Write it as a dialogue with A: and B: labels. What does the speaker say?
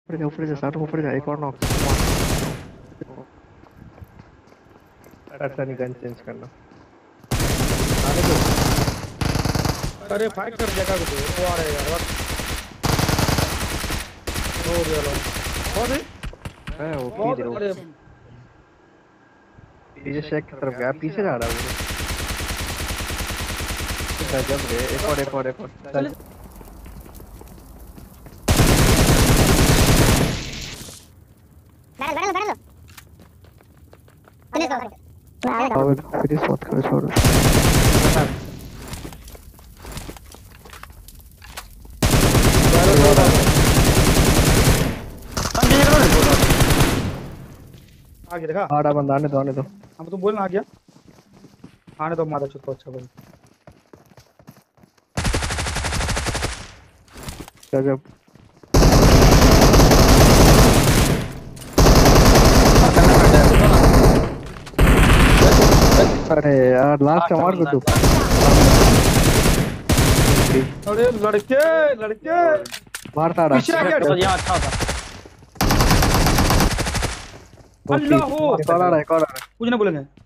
A: ऊपर जा साठ ऊपर जा एक और नॉक। अच्छा नहीं गन चेंज करना। आने दो।
B: अरे फाइट कर जगह को दे वो आ रहा है यार हो गया लो बहुत
A: है वो
B: बहुत
A: किधर
B: अरे
A: पीछे शेक की तरफ गया पीछे जा रहा है वो। गजब रे एक और
B: चल
C: बैठो
A: फिर इस बात करो छोड़ो।
B: आगे देखा
A: आड़ा बंदा आने दो।
B: हम तुम बोल ना आ गया आने तो मारा चुप अच्छा बोल
A: गजब। अरे यार लास्ट मार दो तू।
B: अरे लड़के
A: मारता रहा।
B: पीछे आ गया
D: तो यहाँ अच्छा था।
B: अल्लाह हो
A: एक और आ रहा है
B: कुछ ना बोलेंगे